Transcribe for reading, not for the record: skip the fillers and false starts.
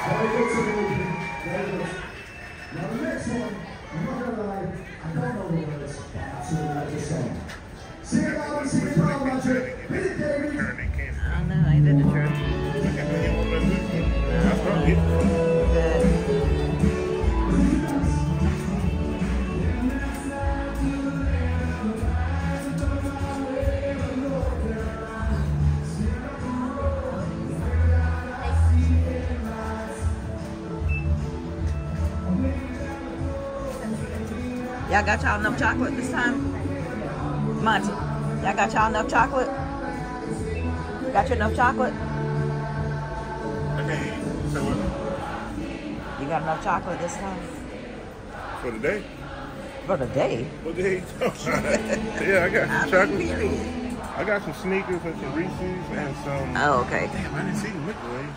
Very good, Saluki. Very good. Now the next one, I'm not gonna lie, I don't know the words, but I absolutely like this song. Sing it loud and sing it proud, Magic. Hit it, David. I don't know, ain't that the truth? Y'all got y'all enough chocolate this time? Monty, y'all got y'all enough chocolate? Got you enough chocolate? Okay, so what? You got enough chocolate this time? For the day? For the day? What the hell you talking about? Yeah, I got some chocolate. Period. I got some sneakers and some Reese's and some... Oh, okay. Damn, I didn't see the microwave.